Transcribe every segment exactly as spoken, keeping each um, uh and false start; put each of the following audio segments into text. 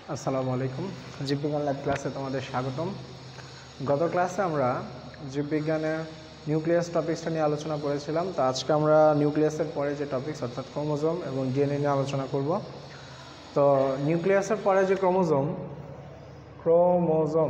আসসালামু আলাইকুম। জীববিজ্ঞান ল্যাব ক্লাসে তোমাদের স্বাগতম। গত ক্লাসে আমরা জীববিজ্ঞানের নিউক্লিয়াস টপিক্সটা নিয়ে আলোচনা করেছিলাম। তো আজকে আমরা নিউক্লিয়াসের পরে যে টপিক্স অর্থাৎ ক্রোমোজোম এবং ডিএনএ নিয়ে আলোচনা করব। তো নিউক্লিয়াসের পরে যে ক্রোমোজোম ক্রোমোজোম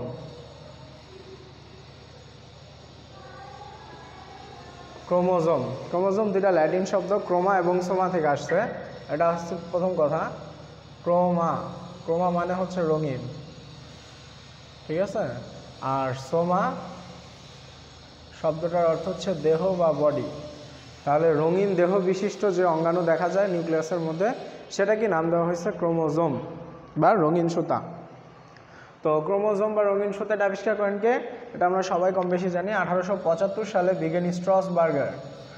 ক্রোমোজোম ক্রোমোজোম দুটা ল্যাটিন শব্দ ক্রোমা এবং সোমা থেকে আসছে। এটা হচ্ছে প্রথম কথা। ক্রোমা ক্রোমা মানে হচ্ছে রঙিন, ঠিক আছে। আর সোমা শব্দটার অর্থ হচ্ছে দেহ বা বডি। তাহলে রঙিন দেহ বিশিষ্ট যে অঙ্গাণু দেখা যায় নিউক্লিয়াসের মধ্যে, সেটা কি নাম দেওয়া হয়েছে ক্রোমোজোম বা রঙিন সুতা। তো ক্রোমোজোম বা রঙিন সুতাটা আবিষ্কার করেন কে? এটা আমরা সবাই কম বেশি জানি। আঠারোশো পঁচাত্তর সালে বিজ্ঞানী স্ট্রসবার্গার।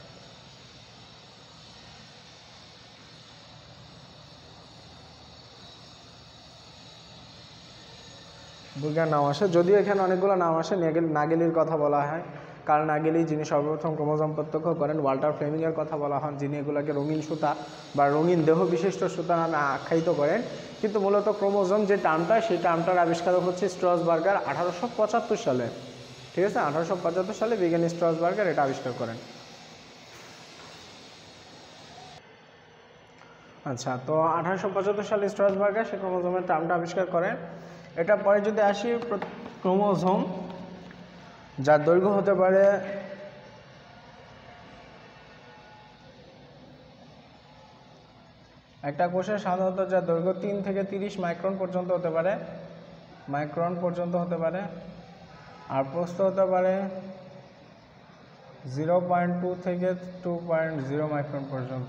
বিজ্ঞান নাম আসে, যদিও এখানে অনেকগুলো নাম আসে। নাগেলির কথা বলা হয়, কার্ল নাগেলি, যিনি সর্বপ্রথম ক্রোমোজোম প্রত্যক্ষ করেন। ওয়াল্টার ফ্লেমিংয়ের কথা বলা হয়, যিনি এগুলোকে রঙিন সুতা বা রঙিন দেহ বিশিষ্ট সুতা নামে আখ্যায়িত করেন। কিন্তু মূলত ক্রোমোজোম যে টার্মটা, সেই টার্মটার আবিষ্কারক হচ্ছে স্ট্রসবার্গার আঠারোশো পঁচাত্তর সালে, ঠিক আছে। আঠারোশো পঁচাত্তর সালে বিজ্ঞানী স্ট্রসবার্গার এটা আবিষ্কার করেন। আচ্ছা, তো আঠারোশো পঁচাত্তর সালে স্ট্রসবার্গার সে ক্রোমোজোমের টার্মটা আবিষ্কার করেন। এটা পরে যদি আসি, ক্রোমোজোম যার দৈর্ঘ্য হতে পারে একটা কোষের সাধারণত যার দৈর্ঘ্য তিন থেকে তিরিশ মাইক্রন পর্যন্ত হতে পারে, মাইক্রন পর্যন্ত হতে পারে। আর প্রস্থ হতে পারে জিরো পয়েন্ট টু থেকে টু পয়েন্ট জিরো মাইক্রন পর্যন্ত।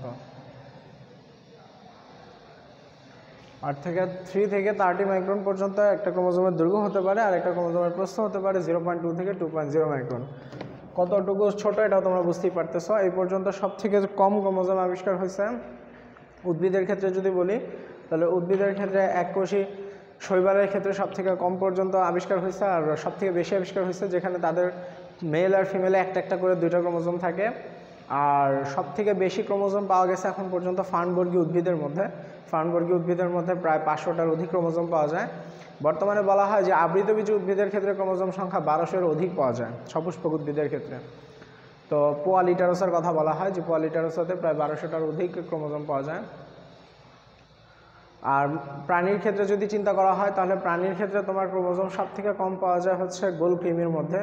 আর থেকে থ্রি থেকে থার্টি মাইক্রন পর্যন্ত একটা ক্রোমোজোমের দৈর্ঘ্য হতে পারে, আর একটা ক্রোমোজোমের প্রস্থ হতে পারে জিরো পয়েন্ট টু থেকে টু পয়েন্ট জিরো মাইক্রন। কতটুকু ছোট এটাও তোমরা বুঝতেই পারতেছ। এই পর্যন্ত সব থেকে কম ক্রোমোজোম আবিষ্কার হয়েছে উদ্ভিদের ক্ষেত্রে যদি বলি, তাহলে উদ্ভিদের ক্ষেত্রে এককোষী শৈবালের ক্ষেত্রে সব থেকে কম পর্যন্ত আবিষ্কার হয়েছে। আর সব থেকে বেশি আবিষ্কার হয়েছে যেখানে তাদের মেল আর ফিমেলে একটা একটা করে দুইটা ক্রোমোজোম থাকে। আর সব থেকে বেশি ক্রোমোজোম পাওয়া গেছে এখন পর্যন্ত ফার্নবর্গীয় উদ্ভিদের মধ্যে। ফার্নবর্গীয় উদ্ভিদের মধ্যে প্রায় পাঁচশোটার অধিক ক্রোমোজোম পাওয়া যায়। বর্তমানে বলা হয় যে আবৃতবীজী উদ্ভিদের ক্ষেত্রে ক্রোমোজোম সংখ্যা বারোশোর অধিক পাওয়া যায় সপুষ্পক উদ্ভিদের ক্ষেত্রে। তো পোয়া লিটারোসার কথা বলা হয় যে পোয়া লিটারোসাতে প্রায় বারোশোটার অধিক ক্রোমোজোম পাওয়া যায়। আর প্রাণীর ক্ষেত্রে যদি চিন্তা করা হয়, তাহলে প্রাণীর ক্ষেত্রে তোমার ক্রোমোজোম সব থেকে কম পাওয়া যায় হচ্ছে গোলকৃমির মধ্যে।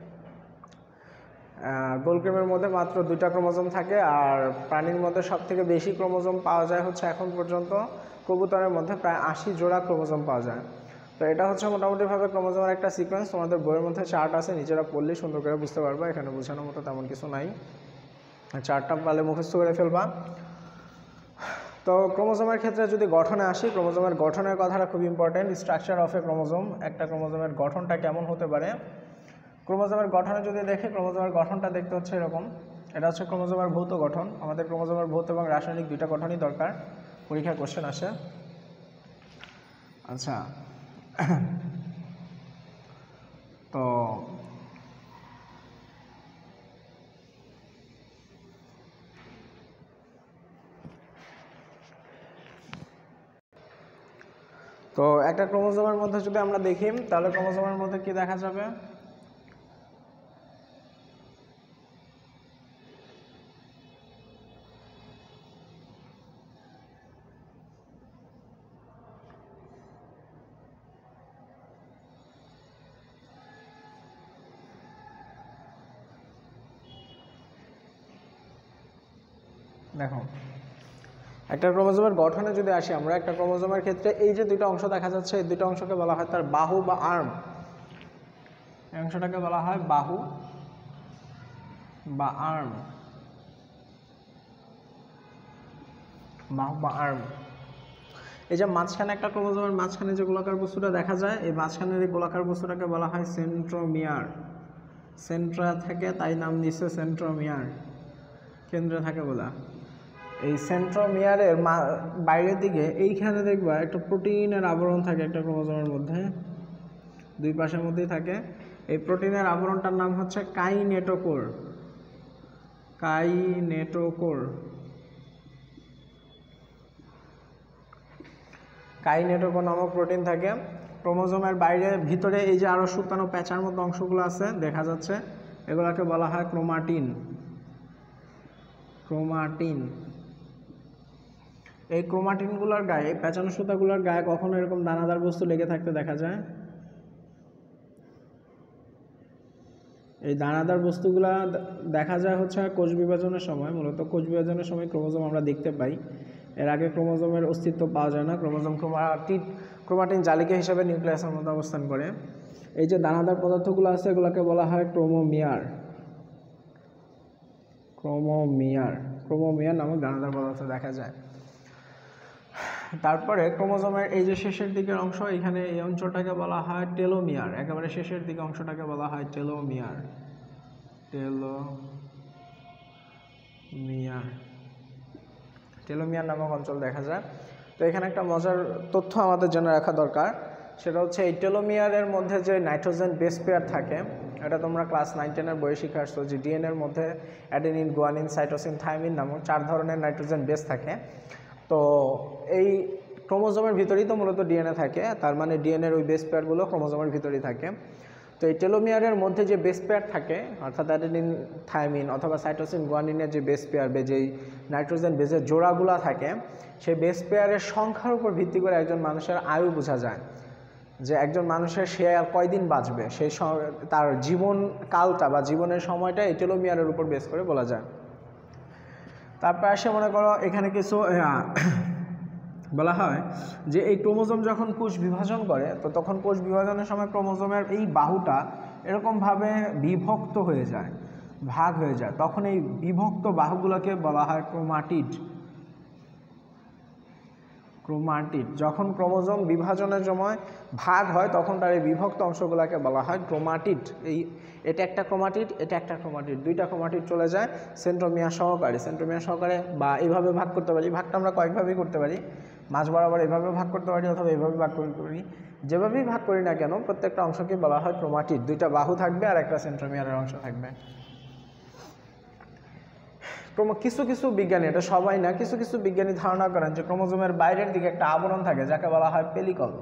গোলকৃমির মধ্যে মাত্র দুইটা ক্রোমোজোম থাকে। আর প্রাণীর মধ্যে সব থেকে বেশি ক্রোমোজোম পাওয়া যায় হচ্ছে এখন পর্যন্ত কবুতরের মধ্যে প্রায় আশি জোড়া ক্রোমোজোম পাওয়া যায়। তো এটা হচ্ছে মোটামুটিভাবে ক্রোমোজোমের একটা সিকোয়েন্স। তোমাদের বইয়ের মধ্যে চার্ট আছে, নিজেরা পড়লেই সুন্দর করে বুঝতে পারবা। এখানে বোঝানোর মতো তেমন কিছু নাই, চার্টটা পারলে মুখস্থ করে ফেলবা। তো ক্রোমোজোমের ক্ষেত্রে যদি গঠনে আসি, ক্রোমোজোমের গঠনের কথাটা খুব important. Structure of a chromosome, একটা ক্রোমোজোমের গঠনটা কেমন হতে পারে। ক্রোমোজোমের গঠনে যদি দেখি, ক্রোমোজোমের গঠনটা দেখতে হচ্ছে এরকম। এটা হচ্ছে ক্রোমোজোমের ভৌত গঠন। আমাদের ক্রোমোজোমের ভৌত এবং রাসায়নিক দুইটা গঠনই দরকার, পরীক্ষায় কোশ্চেন আসে। আচ্ছা, তো তো একটা ক্রোমোজোমের মধ্যে যদি আমরা দেখি, তাহলে ক্রোমোজোমের মধ্যে কি দেখা যাবে? দেখো, একটা ক্রোমোজোমের গঠনে যদি আসি আমরা, একটা ক্রোমোজোমের ক্ষেত্রে এই যে দুটো অংশ দেখা যাচ্ছে, এই দুটো অংশকে বলা হয় তার বাহু বা আর্ম। এই অংশটাকে বলা হয় বাহু বা আর্ম, বাহু বা আর্ম। এই যে মাঝখানে একটা ক্রোমোজোমের মাঝখানে যে গোলাকার বস্তুটা দেখা যায়, এই মাঝখানের এই গোলাকার বস্তুটাকে বলা হয় সেন্ট্রোমিয়ার। সেন্ট্রা থেকে তাই নাম দিচ্ছে সেন্ট্রোমিয়ার, কেন্দ্রে থাকে বলা। এই সেন্ট্রোমিয়ারের বাইরের দিকে এইখানে দেখবা একটা প্রোটিনের আবরণ থাকে একটা ক্রোমোজোমের মধ্যে, দুই পাশের মধ্যেই থাকে। এই প্রোটিনের আবরণটার নাম হচ্ছে কাইনেটোকোর। কাইনেটোকোর কাইনেটোকোন নামক প্রোটিন থাকে। ক্রোমোজোমের বাইরে ভিতরে এই যে আরও সুতানো প্যাঁচার মতো অংশগুলো আছে দেখা যাচ্ছে, এগুলোকে বলা হয় ক্রোমাটিন। ক্রোমাটিন এই ক্রোমাটিনগুলোর গায়ে, প্যাঁচানো সুতাগুলোর গায়ে কখনো এরকম দানাদার বস্তু লেগে থাকতে দেখা যায়। এই দানাদার বস্তুগুলা দেখা যায় হচ্ছে কোষ বিভাজনের সময়, মূলত কোষ বিভাজনের সময় ক্রোমোজোম আমরা দেখতে পাই। এর আগে ক্রোমোজোমের অস্তিত্ব পাওয়া যায় না। ক্রোমোজোম ক্রোমাটিন ক্রোমাটিন জালিকা হিসাবে নিউক্লিয়াসের মধ্যে অবস্থান করে। এই যে দানাদার পদার্থগুলো আছে এগুলোকে বলা হয় ক্রোমোমিয়ার। ক্রোমোমিয়ার ক্রোমোমিয়ার নামক দানাদার পদার্থ দেখা যায়। তারপরে ক্রোমোজোমের এই যে শেষের দিকের অংশ, এখানে এই অংশটাকে বলা হয় টেলোমিয়ার। একেবারে শেষের দিকে অংশটাকে বলা হয় টেলোমিয়ার। টেলোমিয়ার টেলোমিয়ার নামক অঞ্চল দেখা যায়। তো এখানে একটা মজার তথ্য আমাদের জেনে রাখা দরকার, সেটা হচ্ছে এই টেলোমিয়ারের মধ্যে যে নাইট্রোজেন বেস পেয়ার থাকে, এটা তোমরা ক্লাস নাইন টেনের বইয়ে শিখে আসছো যে ডিএনএর মধ্যে অ্যাডেনিন, গুয়ানিন, সাইটোসিন, থাইমিন নামক চার ধরনের নাইট্রোজেন বেস থাকে। তো এই ক্রোমোজোমের ভিতরেই তো মূলত ডিএনএ থাকে, তার মানে ডিএনএর ওই বেস পেয়ারগুলো ক্রোমোজোমের ভিতরেই থাকে। তো এই টেলোমিয়ারের মধ্যে যে বেস পেয়ার থাকে, অর্থাৎ অ্যাডেনিন, থাইমিন অথবা সাইটোসিন, গুয়ানিনের যে বেস পেয়ার বা যেই নাইট্রোজেন বেসের জোড়াগুলো থাকে, সেই বেস পেয়ারের সংখ্যার উপর ভিত্তি করে একজন মানুষের আয়ু বোঝা যায়, যে একজন মানুষের সে আর কয়দিন বাঁচবে, সেই তার জীবন কালটা বা জীবনের সময়টা এই টেলোমিয়ারের উপর বেস করে বলা যায়। তারপর আসে মনে করো এখানে কিছু বলা হয় যে এই ক্রোমোজোম যখন কোষ বিভাজন করে, তো তখন কোষ বিভাজনের সময় ক্রোমোজোমের এই বাহুটা এরকমভাবে বিভক্ত হয়ে যায়, ভাগ হয়ে যায়, তখন এই বিভক্ত বাহুগুলোকে বলা হয় ক্রোমাটিড। ক্রোমাটিড যখন ক্রোমোজোম বিভাজনের সময় ভাগ হয় তখন তার এই বিভক্ত অংশগুলোকে বলা হয় ক্রোমাটিড। এই এটা একটা ক্রোমাটিড, এটা একটা ক্রোমাটিড, দুইটা ক্রোমাটিড চলে যায় সেন্ট্রোমিয়ার সহকারে। সেন্ট্রোমিয়ার সহকারে বা এইভাবে ভাগ করতে পারি, ভাগটা আমরা কয়েকভাবেই করতে পারি, মাঝ বরাবর এইভাবে ভাগ করতে পারি অথবা এইভাবে ভাগ করতে পারি। যেভাবেই ভাগ করি না কেন প্রত্যেকটা অংশকে বলা হয় ক্রোমাটিড। দুইটা বাহু থাকবে আর একটা সেন্ট্রোমিয়ারের অংশ থাকবে। কিছু কিছু বিজ্ঞানী, এটা সবাই না, কিছু কিছু বিজ্ঞানী ধারণা করেন যে ক্রোমোজোমের বাইরের দিকে একটা আবরণ থাকে যাকে বলা হয় পেলিকল।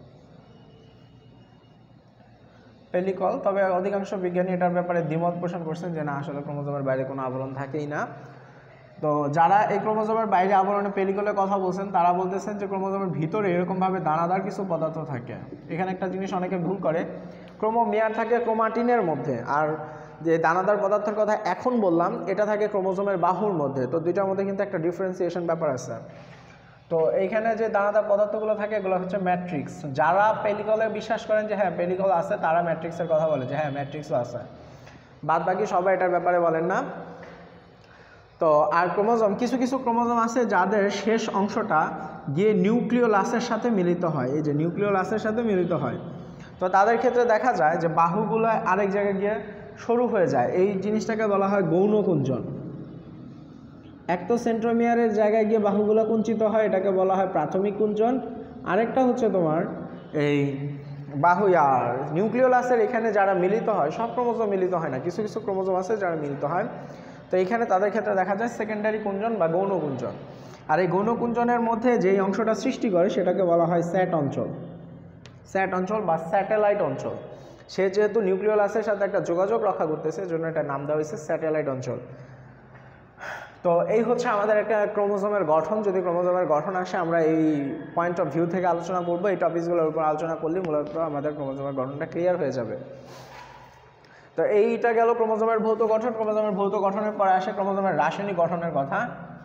পেলিকল তবে অধিকাংশ বিজ্ঞানী এটার ব্যাপারে দ্বিমত পোষণ করছেন যে না, আসলে ক্রোমোজোমের বাইরে কোনো আবরণ থাকেই না। তো যারা এই ক্রোমোজোমের বাইরে আবরণে পেলিকলের কথা বলছেন তারা বলতেছেন যে ক্রোমোজোমের ভিতরে এরকমভাবে দানাদার কিছু পদার্থ থাকে। এখানে একটা জিনিস অনেকে ভুল করে, ক্রোমোমিয়ার থাকে ক্রোমাটিনের মধ্যে, আর যে দানাদার পদার্থের কথা এখন বললাম এটা থাকে ক্রোমোজোমের বাহুর মধ্যে। তো দুইটার মধ্যে কিন্তু একটা ডিফারেন্সিয়েশন ব্যাপার আছে। তো এইখানে যে দানাদার পদার্থগুলো থাকে এগুলো হচ্ছে ম্যাট্রিক্স। যারা পেলিকলে বিশ্বাস করেন যে হ্যাঁ পেলিকল আছে, তারা ম্যাট্রিক্সের কথা বলে যে হ্যাঁ ম্যাট্রিক্সও আছে, বাদ বাকি সবাই এটার ব্যাপারে বলেন না। তো আর ক্রোমোজোম, কিছু কিছু ক্রোমোজোম আছে যাদের শেষ অংশটা গিয়ে নিউক্লিওলাসের সাথে মিলিত হয়, এই যে নিউক্লিওলাসের সাথে মিলিত হয়। তো তাদের ক্ষেত্রে দেখা যায় যে বাহুগুলো আরেক জায়গায় গিয়ে সরু হয়ে যায়, এই জিনিসটাকে বলা হয় গৌণ কুঞ্চন। এক তো সেন্ট্রোমিয়ারের জায়গায় গিয়ে বাহুগুলো কুঞ্চিত হয়, এটাকে বলা হয় প্রাথমিক কুঞ্চন। আরেকটা হচ্ছে তোমার এই বাহু আর নিউক্লিওলাসের এখানে যারা মিলিত হয়, সব ক্রোমোজোম মিলিত হয় না, কিছু কিছু ক্রোমোজোম আছে যারা মিলিত হয়। তো এখানে তাদের ক্ষেত্রে দেখা যায় সেকেন্ডারি কুঞ্চন বা গৌণ কুঞ্চন। আর এই গৌণ কুঞ্চনের মধ্যে যেই অংশটা সৃষ্টি করে সেটাকে বলা হয় স্যাট অঞ্চল। স্যাট অঞ্চল বা স্যাটেলাইট অঞ্চল। সে যেহেতু নিউক্লিওলাসের সাথে একটা যোগাযোগ রক্ষা করতেছে, জন্য এটা নাম দেওয়া হয়েছে স্যাটেলাইট অঞ্চল। তো এই হচ্ছে আমাদের একটা ক্রোমোজোমের গঠন। যদি ক্রোমোজোমের গঠন আসে আমরা এই পয়েন্ট অফ ভিউ থেকে আলোচনা করব, এই টপিকসগুলোর উপর আলোচনা করলে মূলত আমাদের ক্রোমোজোমের গঠনটা ক্লিয়ার হয়ে যাবে। তো এইটা গেল ক্রোমোজোমের ভৌত গঠন। ক্রোমোজোমের ভৌত গঠনের পরে আসে ক্রোমোজোমের রাসায়নিক গঠনের কথা।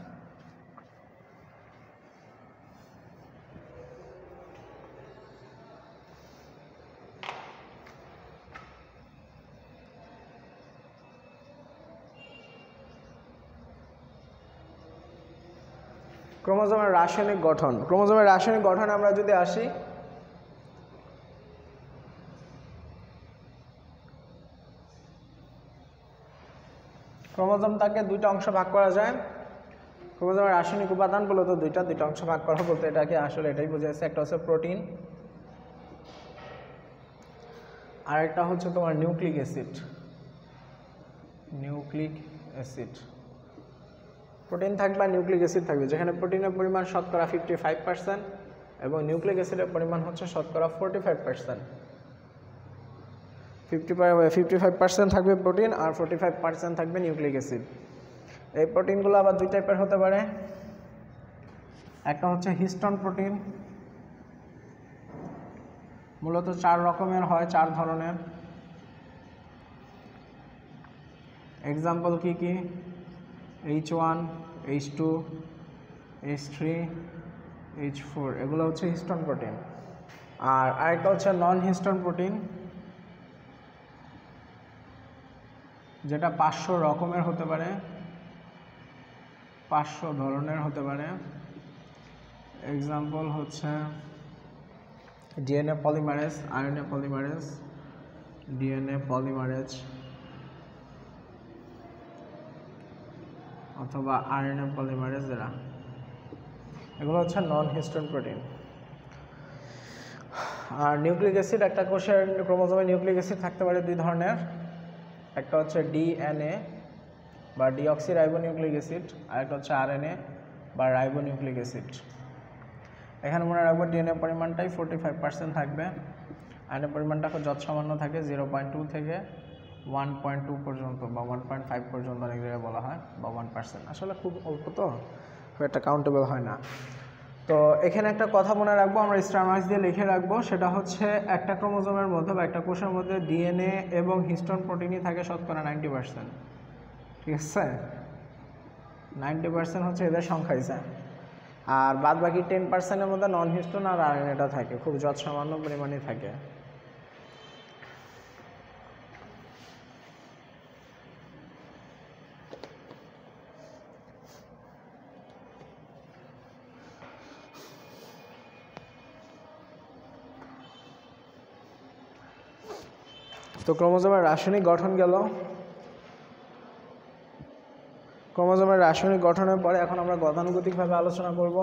ক্রোমোজোমের রাসায়নিক গঠন, ক্রোমোজোমের রাসায়নিক গঠনে আমরা যদি আসি, ক্রোমোজোমটাকে দুইটা অংশ ভাগ করা যায়। ক্রোমোজোমের রাসায়নিক উপাদান বলতে দুইটা দুইটা অংশ ভাগ করা বলতে এটাকে আসলে এটাই বোঝাচ্ছে, একটা হচ্ছে প্রোটিন আর একটা হচ্ছে তোমার nucleic acid. Nucleic acid protein থাকবে আর নিউক্লিক অ্যাসিড থাকবে, যেখানে প্রোটিনের পরিমাণ শতকরা ফিফটি ফাইভ পার্সেন্ট এবং নিউক্লিক অ্যাসিডের পরিমাণ হচ্ছে শতকরা forty five percent. Fifty fifty five percent থাকবে প্রোটিন আর ফোরটি ফাইভ পার্সেন্ট থাকবে নিউক্লিক অ্যাসিড। এই প্রোটিনগুলো আবার দুই টাইপের হতে পারে, একটা হচ্ছে হিস্টোন প্রোটিন, মূলত চার রকমের হয়, চার ধরনের। এক্সাম্পল কি কি? H one, H two, H three, H four, এগুলো হচ্ছে হিস্টোন প্রোটিন। আর আরেকটা হচ্ছে নন হিস্টোন প্রোটিন, যেটা পাঁচশো রকমের হতে পারে, পাঁচশো ধরনের হতে পারে। এক্সাম্পল হচ্ছে DNA polymerase, RNA polymerase, DNA polymerase অথবা আরএনএ পলিমারেজ, এরা এগুলো হচ্ছে নন হিস্টোন প্রোটিন। আর নিউক্লিক অ্যাসিড, একটা কোষের ক্রোমোজোমে নিউক্লিক অ্যাসিড থাকতে পারে দুই ধরনের, একটা হচ্ছে ডিএনএ বা ডিঅক্সিরাইবোনিউক্লিক অ্যাসিড, আর একটা হচ্ছে আরএনএ বা রাইবোনিউক্লিক অ্যাসিড। এখানে মনে রাখবো ডিএনএ পরিমাণটাই ফোরটি ফাইভ পার্সেন্ট থাকবে, আরএনএ পরিমাণটা খুব যৎসামান্য থাকে, জিরো পয়েন্ট টু থেকে ওয়ান পয়েন্ট টু পর্যন্ত বা ওয়ান পয়েন্ট ফাইভ পর্যন্ত অনেক জায়গায় বলা হয়, বা ওয়ান পার্সেন্ট, আসলে খুব অল্প তো, খুব একটা কাউন্টেবল হয় না। তো এখানে একটা কথা মনে রাখবো, আমরা স্টার মার্কস দিয়ে লিখে রাখবো, সেটা হচ্ছে একটা ক্রোমোজোমের মধ্যে বা একটা কোষের মধ্যে ডিএনএ এবং হিস্টোন প্রোটিনই থাকে শতকরা নাইনটি পার্সেন্ট, ঠিক আছে? নাইনটি পার্সেন্ট হচ্ছে এদের সংখ্যা হিসাব, আর বাদ বাকি টেন পার্সেন্টের মধ্যে নন হিস্টোন আর আরএনএটা থাকে, খুব যৎসামান্য পরিমাণে থাকে। তো ক্রোমোজোমের রাসায়নিক গঠন গেল। ক্রোমোজোমের রাসায়নিক গঠনের পরে এখন আমরা গতানুগতিকভাবে আলোচনা করব।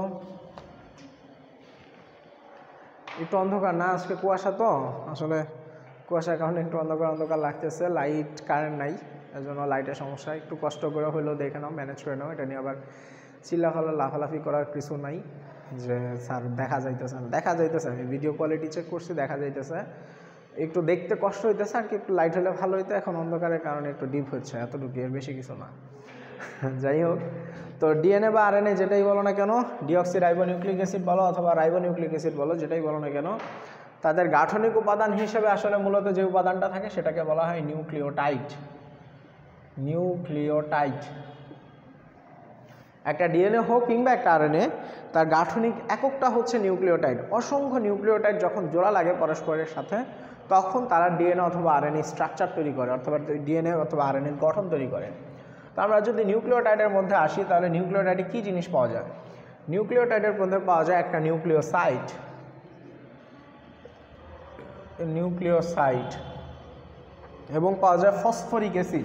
একটু অন্ধকার না, আজকে কুয়াশা, তো আসলে কুয়াশার কারণে একটু অন্ধকার অন্ধকার লাগতেছে, লাইট কারেন্ট নাই, এর জন্য লাইটের সমস্যা। একটু কষ্ট করে হলেও দেখে নাও, ম্যানেজ করে নাও, এটা নিয়ে আবার চিল্লাফালা লাফালাফি করার কিছু নাই যে স্যার দেখা যাইতেছে না, দেখা যাইতেছে, আমি ভিডিও কোয়ালিটি চেক করছি, দেখা যাইতেছে, একটু দেখতে কষ্ট হইতেছে আর কি, একটু লাইট হলে ভালো হইতো, এখন অন্ধকারের কারণে একটু ডিপ হচ্ছে, এতটুকু, এর বেশি কিছু না। যাই হোক, তো ডিএনএ বা আরএনএ যেটাই বলো না কেন, ডিঅক্সিরাইবোনিউক্লিক অ্যাসিড বলো অথবা রাইবোনিউক্লিক অ্যাসিড বলো, যেটাই বলো না কেন, তাদের গাঠনিক উপাদান হিসেবে আসলে মূলত যে উপাদানটা থাকে সেটাকে বলা হয় নিউক্লিওটাইড। নিউক্লিওটাইড একটা ডিএনএ হোক কিংবা একটা আরএনএ, তার গাঠনিক এককটা হচ্ছে নিউক্লিওটাইড। অসংখ্য নিউক্লিওটাইড যখন জোড়া লাগে পরস্পরের সাথে, তখন তারা ডিএনএ অথবা আরএনএ স্ট্রাকচার তৈরি করে, অথবা ডিএনএ অথবা আরএনএ গঠন তৈরি করে। তো আমরা যদি নিউক্লিওটাইডের মধ্যে আসি, তাহলে নিউক্লিওটাইডে কী জিনিস পাওয়া যায়? নিউক্লিওটাইডের মধ্যে পাওয়া যায় একটা নিউক্লিওসাইড, নিউক্লিওসাইড এবং পাওয়া যায় ফসফরিক অ্যাসিড,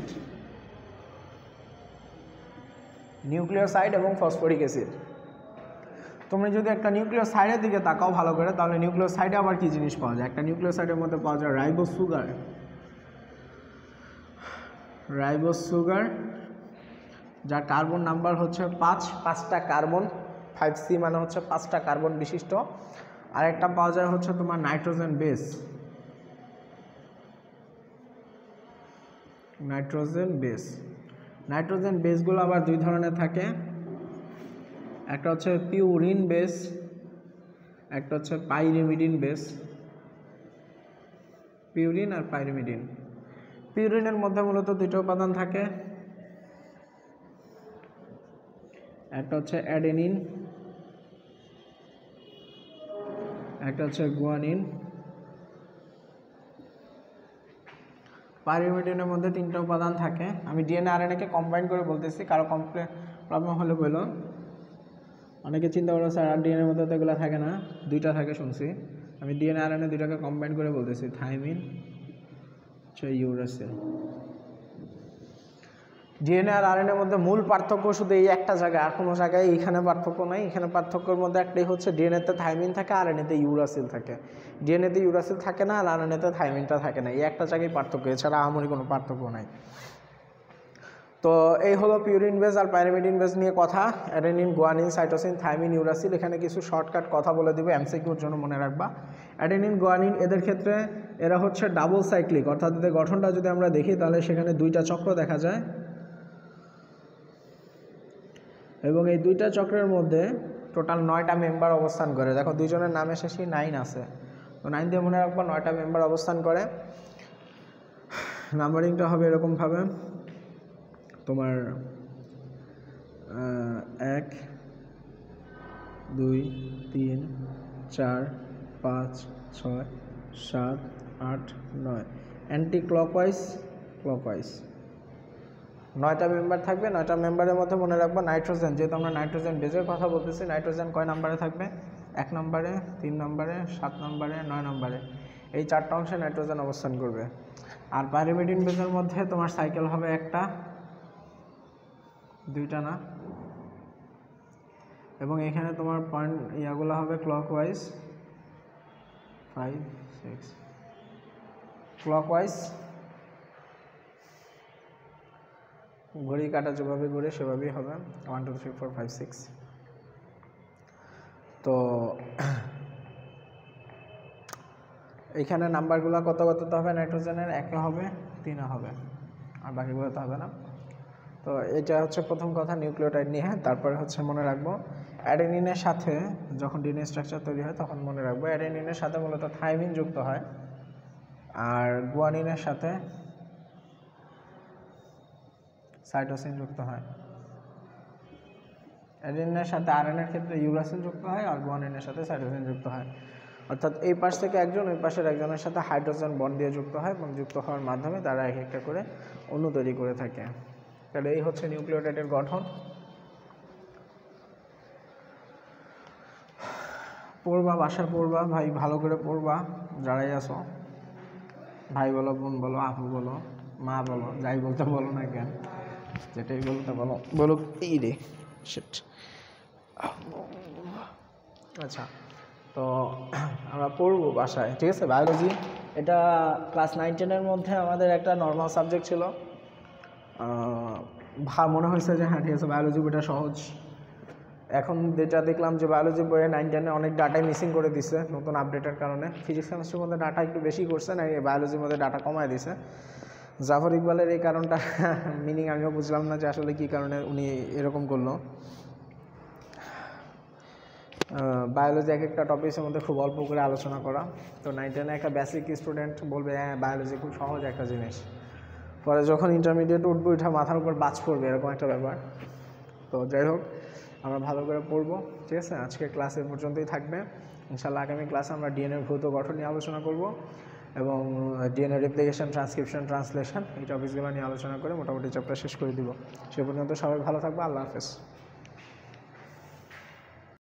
নিউক্লিওসাইড এবং ফসফরিক অ্যাসিড। তোমরা যদি একটা নিউক্লিওসাইডের দিকে তাকাও ভালো করে, তাহলে নিউক্লিওসাইডে আবার কি জিনিস পাওয়া যায়? একটা নিউক্লিওসাইডের মধ্যে পাওয়া যায় রাইবোজ সুগার, রাইবোজ সুগার যার কার্বন নাম্বার হচ্ছে পাঁচ, পাঁচটা কার্বন, ফাইভ সি মানে হচ্ছে পাঁচটা কার্বন বিশিষ্ট। আরেকটা পাওয়া যায় হচ্ছে তোমার nitrogen base, nitrogen base. Nitrogen বেসগুলো আবার দুই ধরনের থাকে, একটা হচ্ছে পিউরিন বেস, একটা হচ্ছে পাইরিমিডিন বেস। পিউরিন আর পাইরিমিডিন। পিউরিনের মধ্যে মূলত দুটো উপাদান থাকে, একটা হচ্ছে অ্যাডেনিন, একটা হচ্ছে গুয়ানিন। পাইরিমিডিনের মধ্যে তিনটা উপাদান থাকে। আমি ডিএনএ আরএনএকে কম্বাইন করে বলতেছি, কারো কমপ্লে প্রবলেম হলে বলো। অনেকে চিন্তা করো স্যার আর ডিএনএর মধ্যে তো এগুলো থাকে না, দুইটা থাকে শুনছি। আমি ডিএনএ আরএনএ দুইটাকে কম্বাইন করে বলতেছি, থাইমিন হচ্ছে ইউরাসিল। ডিএনএ আর আরএনএর মধ্যে মূল পার্থক্য শুধু এই একটা জায়গায়, আর কোনো জায়গায় এইখানে পার্থক্য নাই। এখানে পার্থক্যের মধ্যে একটাই হচ্ছে ডিএনএতে থাইমিন থাকে, আরএনএতে ইউরাসিল থাকে। ডিএনএতে ইউরাসিল থাকে না আর আরএনএতে থাইমিনটা থাকে না, এই একটা জায়গায় পার্থক্য, এছাড়া আমারই কোনো পার্থক্য নাই। তো এই হলো পিউরিন বেস আর পাইরিমিডিন বেস নিয়ে কথা। Adenine, guanine, cytosine, thymine, uracil, এখানে কিছু শর্টকাট কথা বলে দিব এমসিকিউর জন্য মনে রাখবা। অ্যাডেনিন, গুয়ানিন এদের ক্ষেত্রে এরা হচ্ছে ডাবল সাইক্লিক, অর্থাৎ এদের গঠনটা যদি আমরা দেখি তাহলে সেখানে দুইটা চক্র দেখা যায় এবং এই দুইটা চক্রের মধ্যে টোটাল নয়টা মেম্বার অবস্থান করে। দেখো দুইজনের নামে শেষে নাইন আছে, তো নাইন দিয়ে মনে রাখবো নয়টা মেম্বার অবস্থান করে। নাম্বারিংটা হবে এরকমভাবে, তোমার এক দুই তিন চার পাঁচ ছয় সাত আট নয়, অ্যান্টি ক্লকওয়াইজ ক্লকওয়াইজ নয়টা মেম্বার থাকবে। নয়টা মেম্বারের মধ্যে মনে রাখবো নাইট্রোজেন, যেহেতু আমরা নাইট্রোজেন বেজের কথা বলতেছি, নাইট্রোজেন কয় নাম্বারে থাকবে? এক নম্বরে, তিন নম্বরে, সাত নম্বরে, নয় নম্বরে, এই চারটা অংশে নাইট্রোজেন অবস্থান করবে। আর পাইরিমিডিন বেজের মধ্যে তোমার সাইকেল হবে একটা, দুইটা না, এবং এখানে তোমার পয়েন্ট ইয়াগুলো হবে ক্লকওয়াইজ ফাইভ সিক্স, ক্লকওয়াইজ ঘড়ি কাটা যেভাবে ঘুরে সেভাবেই হবে, one two three four five six. তো এইখানে নাম্বারগুলো কত কত হবে? নাইট্রোজেনের একে হবে, তিনে হবে, আর বাকিগুলো তো হবে না। তো এটা হচ্ছে প্রথম কথা নিউক্লিওটাইড নিয়ে। তারপরে হচ্ছে মনে রাখবো অ্যাডেনিনের সাথে যখন ডিএনএ স্ট্রাকচার তৈরি হয় তখন মনে রাখবো অ্যাডেনিনের সাথে মূলত থাইমিন যুক্ত হয়, আর গুয়ানিনের সাথে সাইটোসিন যুক্ত হয়। অ্যাডেনিনের সাথে আরএনএর ক্ষেত্রে ইউরাসিল যুক্ত হয়, আর গুয়ানিনের সাথে সাইটোসিন যুক্ত হয়। অর্থাৎ এই পাশ থেকে একজন ওই পাশের একজনের সাথে হাইড্রোজেন বন্ড দিয়ে যুক্ত হয় এবং যুক্ত হওয়ার মাধ্যমে তারা এক একটা করে অণু তৈরি করে থাকে। তাহলে এই হচ্ছে নিউক্লিওটাইডের গঠন। পড়বা, বাসায় পড়বা ভাই, ভালো করে পড়বা যারাই আসো, ভাই বলো, বোন বলো, আপু বলো, মা বলো, যাই বলতে বলো না কেন, যেটাই বলতে বলো বলুক এই রে শিট। আচ্ছা, তো আমরা পড়বো বাসায়, ঠিক আছে। বায়োলজি এটা ক্লাস নাইন টেনের মধ্যে আমাদের একটা নর্মাল সাবজেক্ট ছিল, ভা মনে হয়েছে যে হ্যাঁ ঠিক আছে বায়োলজি বইটা সহজ। এখন যেটা দেখলাম যে বায়োলজি বইয়ে নাইন টেনে অনেক ডাটাই মিসিং করে দিছে নতুন আপডেটের কারণে। ফিজিক্স কেমিস্ট্রির মধ্যে ডাটা একটু বেশি করছে, না বায়োলজির মধ্যে ডাটা কমায় দিছে। জাফর ইকবালের এই কারণটা মিনিং আমিও বুঝলাম না যে আসলে কী কারণে উনি এরকম করলো। বায়োলজি এক একটা টপিকের মধ্যে খুব অল্প করে আলোচনা করা। তো নাইন টেনে একটা বেসিক স্টুডেন্ট বলবে হ্যাঁ বায়োলজি খুব সহজ একটা জিনিস, পরে যখন ইন্টারমিডিয়েট উঠবো ওইটা মাথার উপর বাজ পড়বে, এরকম একটা ব্যাপার। তো যাই হোক, আমরা ভালো করে পড়বো, ঠিক আছে। আজকে ক্লাস এ পর্যন্তই থাকবে। ইনশাআল্লাহ আগামী ক্লাসে আমরা ডিএনএর ভৌত গঠন নিয়ে আলোচনা করব এবং ডিএনএ রেপ্লিকেশন, ট্রান্সক্রিপশন, ট্রান্সলেশন এই টপিকসগুলো নিয়ে আলোচনা করে মোটামুটি চ্যাপ্টার শেষ করে দিব। সে পর্যন্ত সবাই ভালো থাকবে। আল্লাহ হাফেজ।